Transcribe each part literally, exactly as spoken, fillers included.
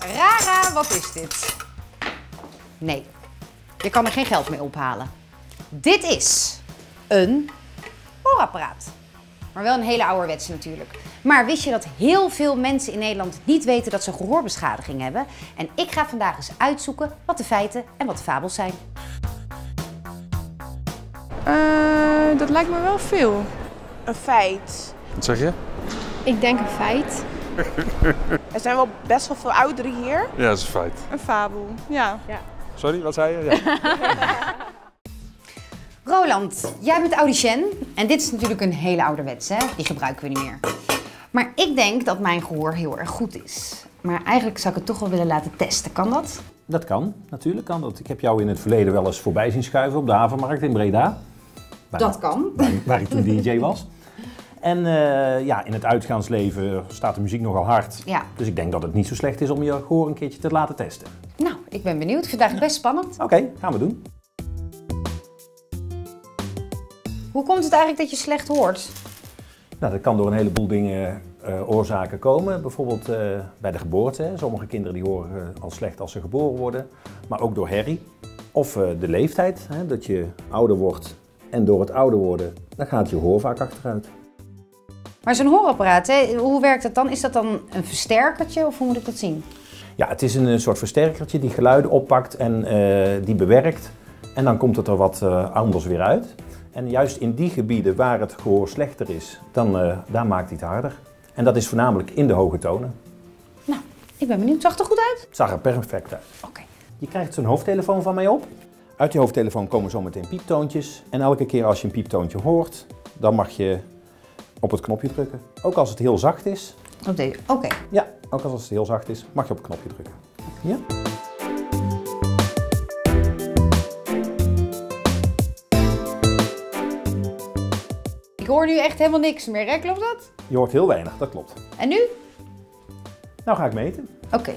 Rara, wat is dit? Nee, je kan er geen geld mee ophalen. Dit is een hoorapparaat. Maar wel een hele ouderwetse natuurlijk. Maar wist je dat heel veel mensen in Nederland niet weten dat ze een gehoorbeschadiging hebben? En ik ga vandaag eens uitzoeken wat de feiten en wat de fabels zijn. Uh, dat lijkt me wel veel. Een feit. Wat zeg je? Ik denk een feit. Er zijn wel best wel veel ouderen hier. Ja, dat is een feit. Een fabel, ja. Ja. Sorry, wat zei je? Ja. Roland, jij bent audicien en dit is natuurlijk een hele ouderwetse, hè? Die gebruiken we niet meer. Maar ik denk dat mijn gehoor heel erg goed is. Maar eigenlijk zou ik het toch wel willen laten testen. Kan dat? Dat kan, natuurlijk kan dat. Ik heb jou in het verleden wel eens voorbij zien schuiven op de Havenmarkt in Breda. Waar, Dat kan. Waar, waar ik toen D J was. En uh, ja, in het uitgaansleven staat de muziek nogal hard. Ja. Dus ik denk dat het niet zo slecht is om je gehoor een keertje te laten testen. Nou, ik ben benieuwd. Ik vind het eigenlijk best spannend. Oké, okay, gaan we doen. Hoe komt het eigenlijk dat je slecht hoort? Nou, dat kan door een heleboel dingen uh, oorzaken komen. Bijvoorbeeld uh, bij de geboorte. Hè. Sommige kinderen die horen uh, al slecht als ze geboren worden. Maar ook door herrie. Of uh, de leeftijd, hè, dat je ouder wordt. En door het ouder worden, dan gaat je hoor vaak achteruit. Maar zo'n hoorapparaat, hè, hoe werkt dat dan? Is dat dan een versterkertje of hoe moet ik dat zien? Ja, het is een soort versterkertje die geluiden oppakt en uh, die bewerkt. En dan komt het er wat uh, anders weer uit. En juist in die gebieden waar het gehoor slechter is, dan, uh, daar maakt hij het harder. En dat is voornamelijk in de hoge tonen. Nou, ik ben benieuwd. Zag het er goed uit? Het zag er perfect uit. Oké. Okay. Je krijgt zo'n hoofdtelefoon van mij op. Uit die hoofdtelefoon komen zometeen pieptoontjes. En elke keer als je een pieptoontje hoort, dan mag je op het knopje drukken. Ook als het heel zacht is. Op deze, oké. Okay. Ja, ook als het heel zacht is, mag je op het knopje drukken. Ja? Ik hoor nu echt helemaal niks meer, hè? Klopt dat? Je hoort heel weinig, dat klopt. En nu? Nou ga ik meten. Oké. Okay.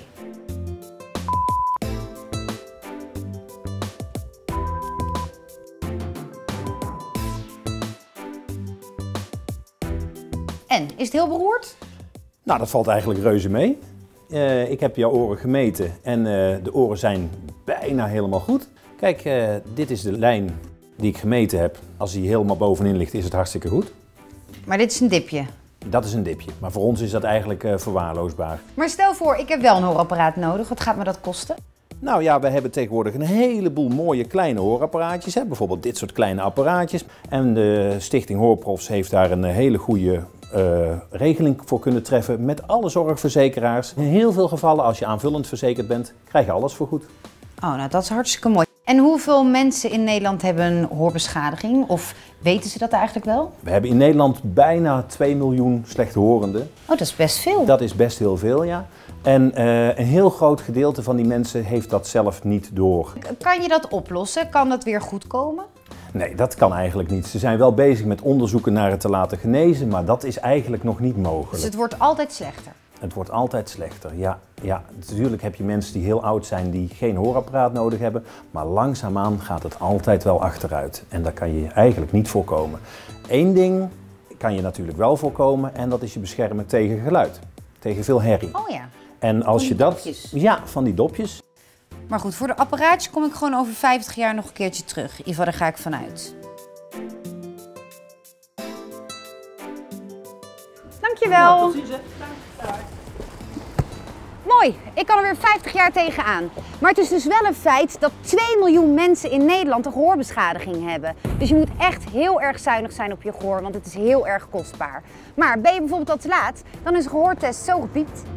En, is het heel beroerd? Nou, dat valt eigenlijk reuze mee. Uh, ik heb jouw oren gemeten en uh, de oren zijn bijna helemaal goed. Kijk, uh, dit is de lijn die ik gemeten heb. Als die helemaal bovenin ligt, is het hartstikke goed. Maar dit is een dipje? Dat is een dipje, maar voor ons is dat eigenlijk uh, verwaarloosbaar. Maar stel voor, ik heb wel een hoorapparaat nodig. Wat gaat me dat kosten? Nou ja, we hebben tegenwoordig een heleboel mooie kleine hoorapparaatjes. Hè? Bijvoorbeeld dit soort kleine apparaatjes. En de Stichting Hoorprofs heeft daar een hele goede uh, regeling voor kunnen treffen met alle zorgverzekeraars. In heel veel gevallen, als je aanvullend verzekerd bent, krijg je alles voor goed. Oh, nou dat is hartstikke mooi. En hoeveel mensen in Nederland hebben een hoorbeschadiging? Of weten ze dat eigenlijk wel? We hebben in Nederland bijna twee miljoen slechthorenden. Oh, dat is best veel. Dat is best heel veel, ja. En uh, een heel groot gedeelte van die mensen heeft dat zelf niet door. Kan je dat oplossen? Kan dat weer goed komen? Nee, dat kan eigenlijk niet. Ze zijn wel bezig met onderzoeken naar het te laten genezen, maar dat is eigenlijk nog niet mogelijk. Dus het wordt altijd slechter? Het wordt altijd slechter, ja. ja. Natuurlijk heb je mensen die heel oud zijn die geen hoorapparaat nodig hebben, maar langzaamaan gaat het altijd wel achteruit. En dat kan je eigenlijk niet voorkomen. Eén ding kan je natuurlijk wel voorkomen en dat is je beschermen tegen geluid. Tegen veel herrie. Oh ja. En als van je die dat, dopjes. Ja, van die dopjes. Maar goed, voor de apparaatjes kom ik gewoon over vijftig jaar nog een keertje terug. In ieder geval, daar ga ik vanuit. Dankjewel. Nou, tot ziens, hè. Mooi, ik kan er weer vijftig jaar tegenaan. Maar het is dus wel een feit dat twee miljoen mensen in Nederland een gehoorbeschadiging hebben. Dus je moet echt heel erg zuinig zijn op je gehoor, want het is heel erg kostbaar. Maar ben je bijvoorbeeld al te laat, dan is een gehoortest zo gepiept.